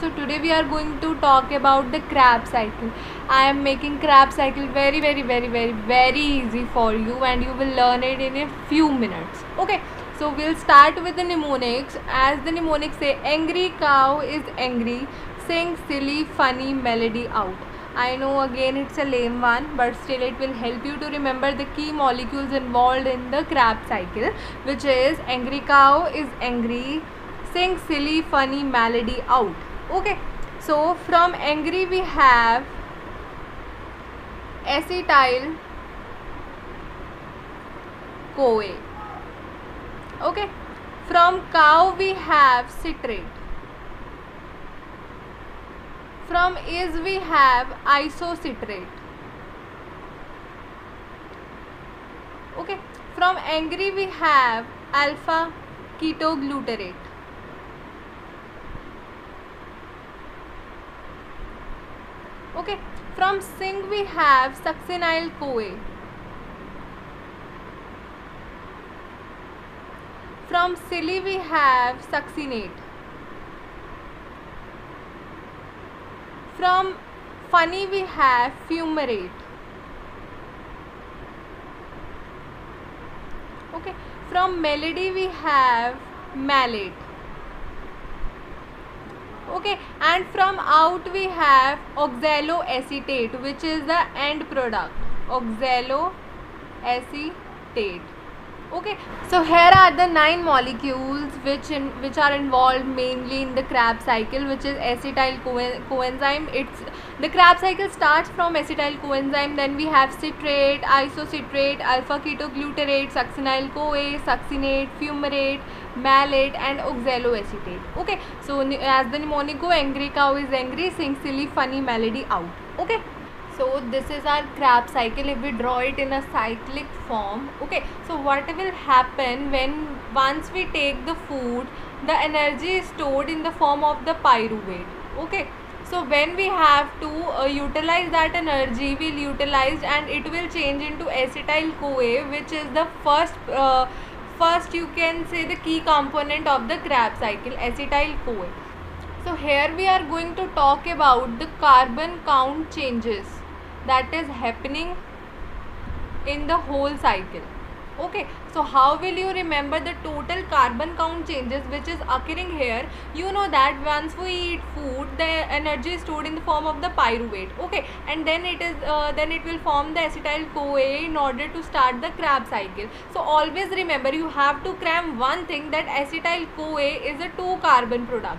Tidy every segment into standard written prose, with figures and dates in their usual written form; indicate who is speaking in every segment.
Speaker 1: So today we are going to talk about the Krebs cycle. I am making Krebs cycle very easy for you, and you will learn it in a few minutes. Okay, so we'll start with the mnemonics. As the mnemonics say, angry cow is angry, sing silly funny melody out. I know again it's a lame one, but still it will help you to remember the key molecules involved in the Krebs cycle, which is angry cow is angry, sing silly funny melody out. Okay, so from angry we have acetyl CoA. Okay, from cow we have citrate. From is we have isocitrate. Okay, from angry we have alpha ketoglutarate. Okay, from sing we have succinyl CoA. From silly we have succinate. From funny we have fumarate. Okay, from melody we have malate. Okay, and from out we have oxaloacetate, which is the end product, oxaloacetate. Okay, so here are the 9 molecules which are involved mainly in the Krebs cycle, which is acetyl coenzyme. The Krebs cycle starts from acetyl coenzyme, then we have citrate, isocitrate, alpha ketoglutarate, succinyl CoA, succinate, fumarate, malate and oxaloacetate. Okay, so as the mnemonic go, angry cow is angry, sing silly funny melody out. Okay, so this is our Krebs cycle if we draw it in a cyclic form. Okay, so what will happen when once we take the food, the energy is stored in the form of the pyruvate. Okay, so when we have to utilize that energy, we'll utilize and it will change into acetyl CoA, which is the first you can say the key component of the Krebs cycle, acetyl CoA. So here we are going to talk about the carbon count changes that is happening in the whole cycle. Okay, so how will you remember the total carbon count changes which is occurring here? You know that once we eat food, the energy is stored in the form of the pyruvate. Okay, and then it will form the acetyl CoA in order to start the Krebs cycle. So always remember, you have to cram one thing, that acetyl CoA is a 2 carbon product,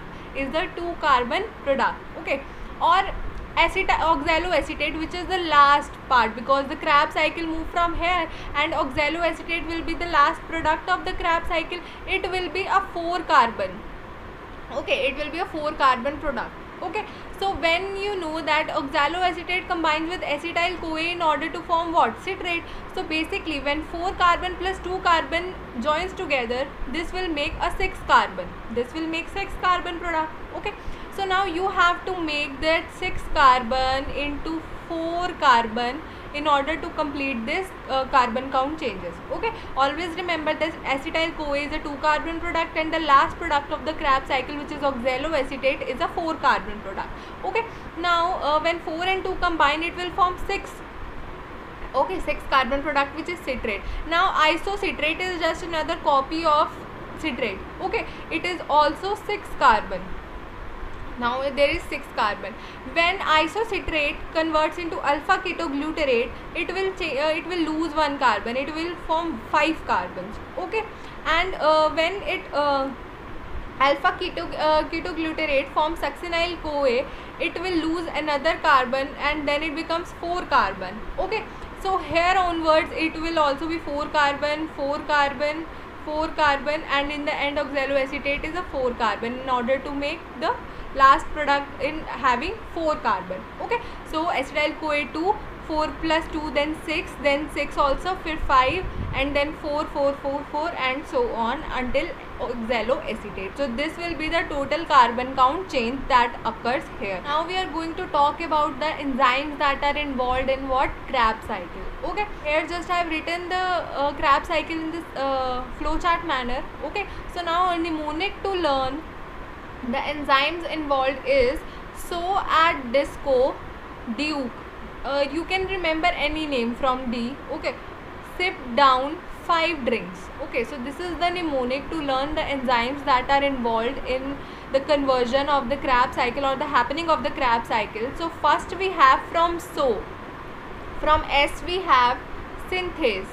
Speaker 1: okay, or oxaloacetate, which is the last part, because the Krebs cycle move from here and oxaloacetate will be the last product of the Krebs cycle. It will be a 4 carbon. Okay, it will be a 4 carbon product. Okay, so when you know that oxaloacetate combines with acetyl CoA in order to form what? Citrate. So basically when 4 carbon plus 2 carbon joins together, this will make a 6 carbon. This will make 6 carbon product. Okay, so now you have to make that 6 carbon into 4 carbon in order to complete this carbon count changes. Okay, always remember this acetyl CoA is a 2 carbon product and the last product of the Krebs cycle, which is oxaloacetate, is a 4 carbon product. Okay, now when 4 and 2 combine, it will form 6. Okay, 6 carbon product, which is citrate. Now isocitrate is just another copy of citrate. Okay, it is also 6 carbon. Now there is 6 carbon. When isocitrate converts into alpha ketoglutarate, it will lose 1 carbon. It will form 5 carbons. Okay, and when it alpha ketoglutarate forms succinyl CoA, it will lose another carbon and then it becomes 4 carbon. Okay, so here onwards it will also be 4 carbon, 4 carbon, 4 carbon, and in the end oxaloacetate is a 4 carbon in order to make the last product in having 4 carbon. Okay, so acetyl CoA 2, 4 plus 2, then 6 also, 5, and then 4 and so on until oxaloacetate. So this will be the total carbon count change that occurs here. Now we are going to talk about the enzymes that are involved in what? Krebs cycle. Okay, here just I have written the Krebs cycle in this flowchart manner. Okay, so now a mnemonic to learn The enzymes involved is, so at disco, Duke, you can remember any name from D, okay, sip down 5 drinks, okay. So this is the mnemonic to learn the enzymes that are involved in the conversion of the Krebs cycle or the happening of the Krebs cycle. So first we have from so, from S we have synthase.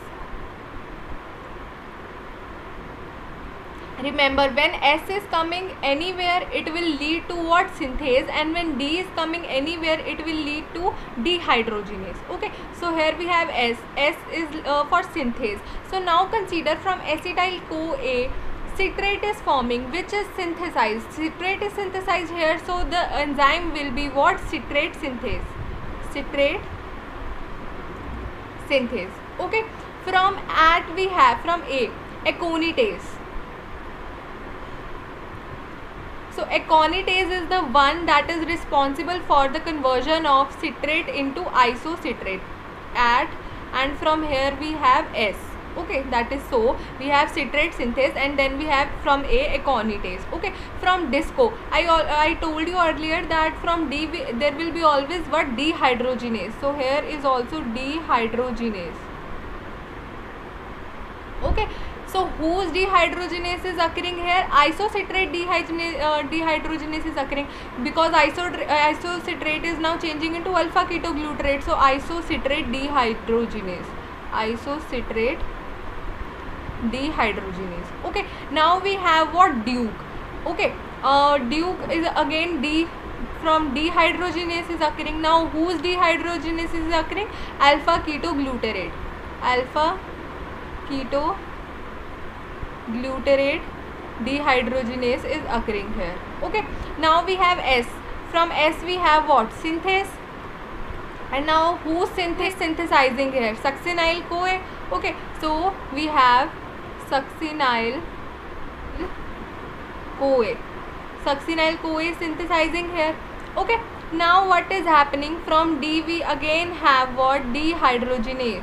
Speaker 1: Remember, when S is coming anywhere, it will lead to what? Synthase. And when D is coming anywhere, it will lead to dehydrogenase. Okay, so here we have S. S is for synthase. So now consider from acetyl CoA, citrate is forming, which is synthesized. Citrate is synthesized here, so the enzyme will be what? Citrate synthase. Citrate synthase. Okay, from at we have from A, aconitase. So aconitase is the one that is responsible for the conversion of citrate into isocitrate at, and from here we have S. Okay, that is, so we have citrate synthase, and then we have from A, aconitase. Okay, from disco, I told you earlier that from D there will be always what? Dehydrogenase. So here is also dehydrogenase. Okay, so whose dehydrogenase is occurring here? Isocitrate dehydrogenase is occurring, because isocitrate is now changing into alpha ketoglutarate. So isocitrate dehydrogenase. Isocitrate dehydrogenase. Okay, now we have what? Duke. Okay, Duke is again D, from dehydrogenase is occurring. Now whose dehydrogenase is occurring? Alpha ketoglutarate. Alpha ketoglutarate dehydrogenase is occurring here. Okay, now we have S. From S we have what? Synthase. And now who's synthesizing here? Succinyl CoA. Okay, so we have succinyl CoA. Succinyl CoA is synthesizing here. Okay, now what is happening? From D we again have what? Dehydrogenase.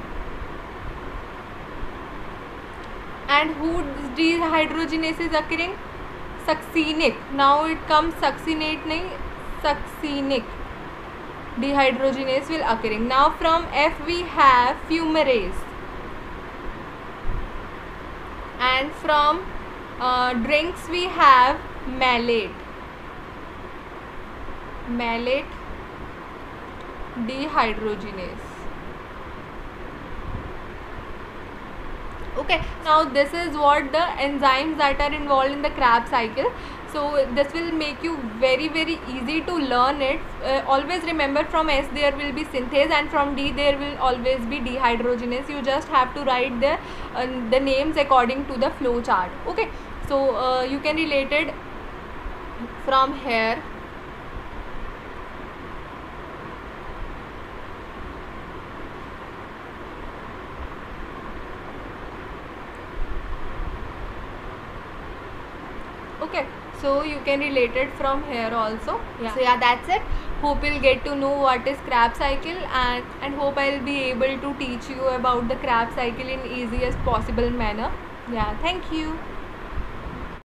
Speaker 1: And whose dehydrogenase is occurring? Succinic. Now it comes succinate, nahi, succinic dehydrogenase will occurring. Now from F we have fumarase, and from drinks we have malate. Malate dehydrogenase. Okay, now this is what the enzymes that are involved in the Krebs cycle. So this will make you very easy to learn it. Always remember, from S there will be synthase, and from D there will always be dehydrogenase. You just have to write the names according to the flow chart. Okay, so you can relate it from here. Okay, so you can relate it from here also. Yeah. So yeah, that's it. Hope you'll get to know what is Krebs cycle, and hope I'll be able to teach you about the Krebs cycle in easiest possible manner. Yeah, thank you.